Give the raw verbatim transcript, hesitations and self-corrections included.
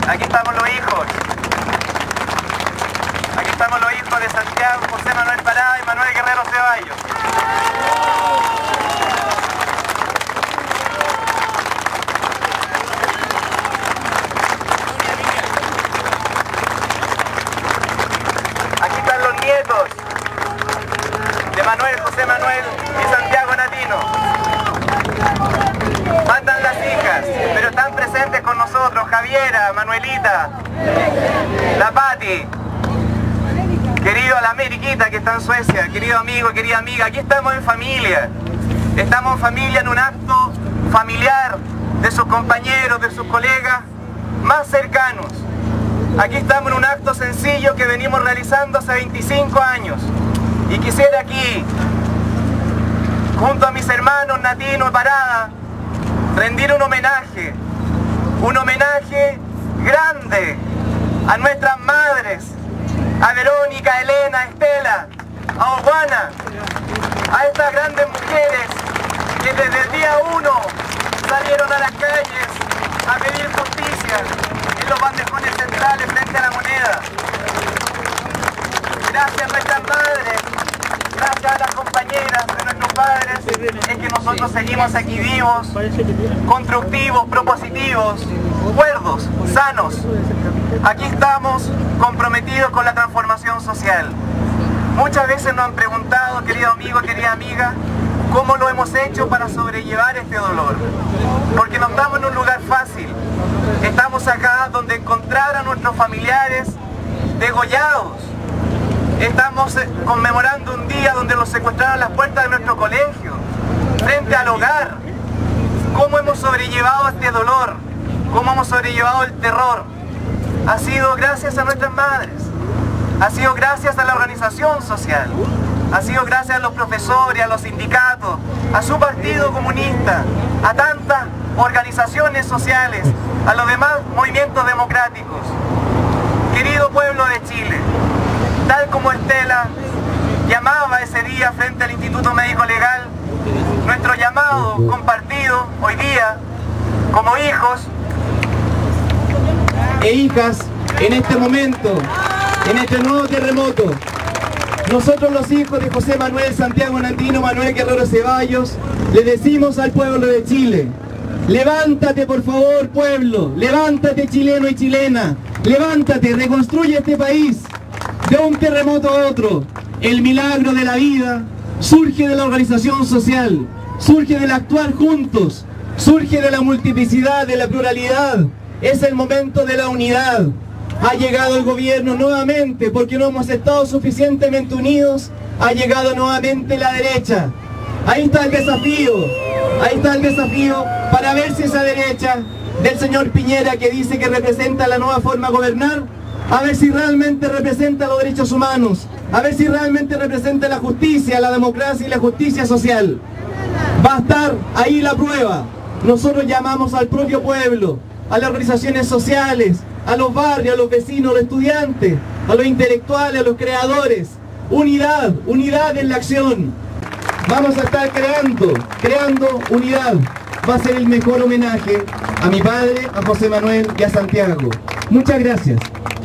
Aquí estamos los hijos. Aquí estamos los hijos de Santiago, José Manuel Parada y Manuel Guerrero Ceballos. Aquí están los nietos de Manuel, José Manuel y Santiago Natino. Faltan las hijas, pero están presentes con nosotros Javiera, Manuelita, la Pati, querido la Ameriquita que está en Suecia, querido amigo, querida amiga. Aquí estamos en familia, estamos en familia en un acto familiar de sus compañeros, de sus colegas más cercanos. Aquí estamos en un acto sencillo que venimos realizando hace veinticinco años y quisiera aquí, junto a mis hermanos Natino y Parada, rendir un homenaje, un homenaje grande a nuestras madres, a Verónica, Elena, Estela, a Oguana, a estas grandes mujeres que desde el día uno salieron a las calles a pedir justicia en los bandejones centrales frente a la moneda. Gracias a nuestras madres, gracias a las compañeras de nuestros padres, es que nosotros seguimos aquí vivos, constructivos, propositivos, cuerdos, sanos. Aquí estamos comprometidos con la transformación social. Muchas veces nos han preguntado, querido amigo, querida amiga, cómo lo hemos hecho para sobrellevar este dolor. Porque no estamos en un lugar fácil. Estamos acá donde encontrar a nuestros familiares degollados. Estamos conmemorando un día donde los secuestraron a las puertas de nuestro colegio, frente al hogar. ¿Cómo hemos sobrellevado este dolor? ¿Cómo hemos sobrellevado el terror? Ha sido gracias a nuestras madres, ha sido gracias a la organización social, ha sido gracias a los profesores, a los sindicatos, a su partido comunista, a tantas organizaciones sociales, a los demás movimientos democráticos. Querido pueblo de Chile, tal como Estela llamaba ese día frente al Instituto Médico Legal, nuestro llamado compartido hoy día como hijos e hijas en este momento, en este nuevo terremoto. Nosotros los hijos de José Manuel, Santiago Natino, Manuel Guerrero Ceballos, le decimos al pueblo de Chile: levántate por favor pueblo, levántate chileno y chilena, levántate, reconstruye este país. De un terremoto a otro, el milagro de la vida surge de la organización social, surge del actuar juntos, surge de la multiplicidad, de la pluralidad. Es el momento de la unidad. Ha llegado el gobierno nuevamente, porque no hemos estado suficientemente unidos, ha llegado nuevamente la derecha. Ahí está el desafío, ahí está el desafío para ver si esa derecha del señor Piñera, que dice que representa la nueva forma de gobernar, a ver si realmente representa los derechos humanos, a ver si realmente representa la justicia, la democracia y la justicia social. Va a estar ahí la prueba. Nosotros llamamos al propio pueblo, a las organizaciones sociales, a los barrios, a los vecinos, a los estudiantes, a los intelectuales, a los creadores. Unidad, unidad en la acción. Vamos a estar creando, creando unidad. Va a ser el mejor homenaje a mi padre, a José Manuel y a Santiago. Muchas gracias.